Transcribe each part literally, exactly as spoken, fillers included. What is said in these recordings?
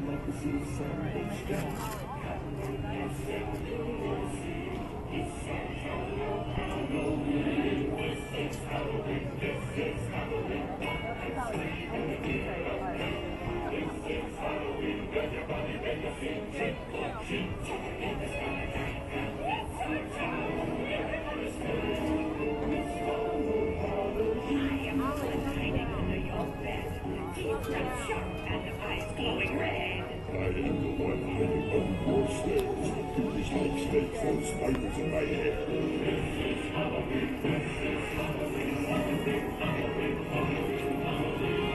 Spiders in my hair. This is Halloween. This is Halloween. Halloween. Halloween. Halloween.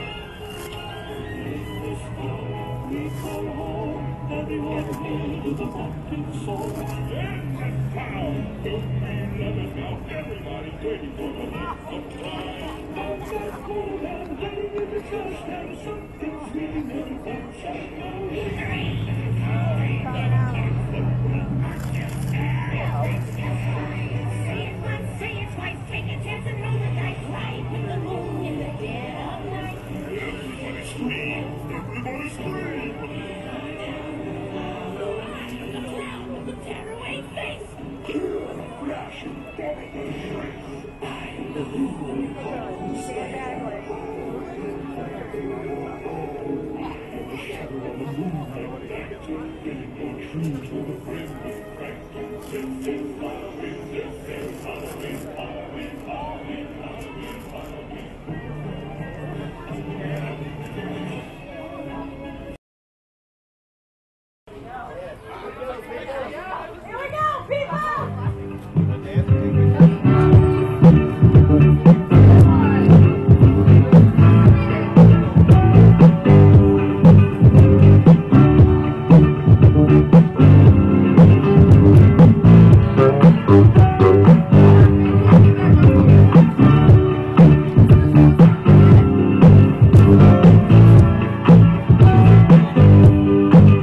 This town we call home. Everyone here with a pumpkin soul. In this town, don't man lovers now. Everybody's waiting for the next of time. Outside cold and getting in the trash can. Something's getting in the sunshine.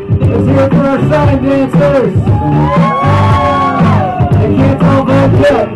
Dancers! I can't tell back yet.